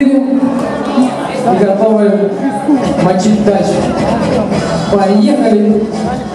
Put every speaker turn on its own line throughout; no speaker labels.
И готовы мочить дальше. Поехали!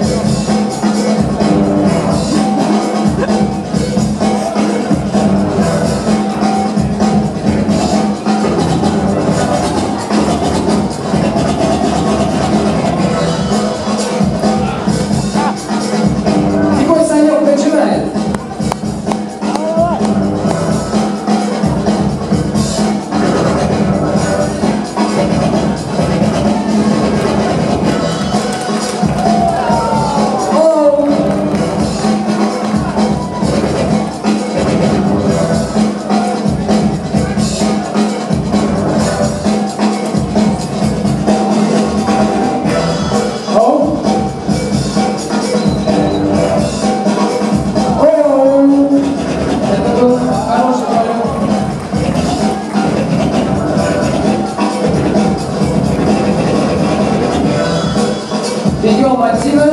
Бегем активно.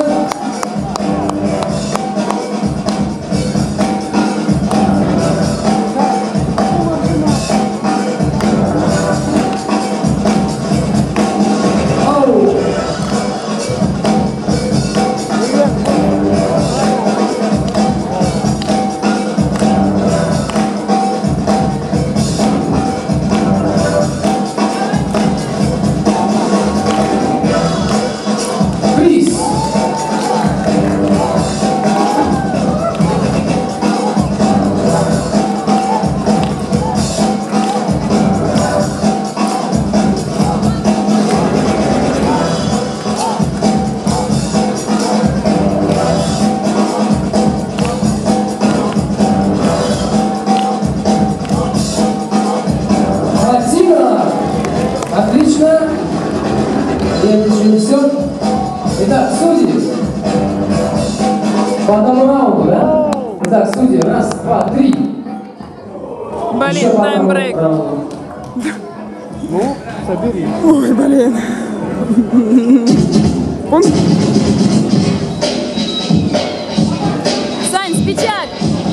Отлично. Следующий несет. Итак, судьи. По одному раунду, да? Итак, судьи. Раз, два, три.
Блин, таймбрейк.
Ну, собери.
Ой, блин. Сань, спичак.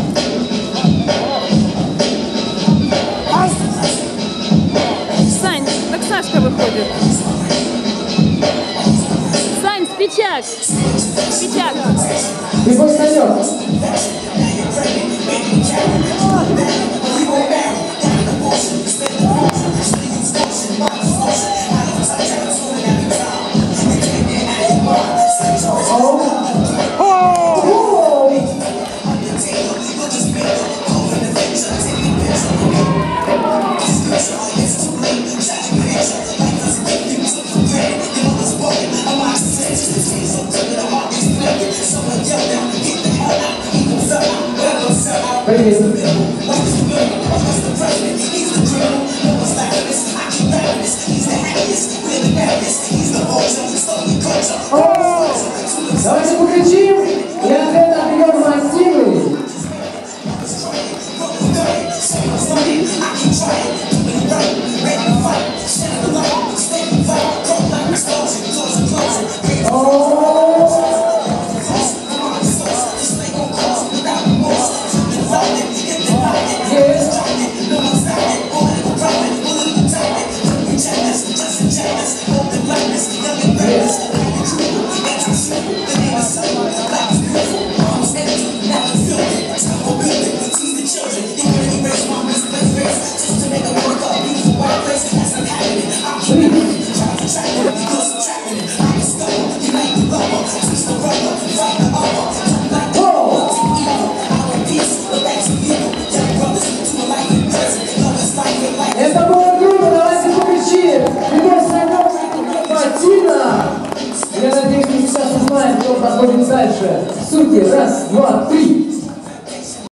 Сань, так Сашка выходит. Сань, спичак. Спичак.
Ты пусть найдет. Давайте покричим и ответ отберем массивы. Это было круто, давайте покричим. Любовь Санёвна, Матина. Я надеюсь, мы сейчас узнаем, кто проходит дальше. Судьи, раз, два, три.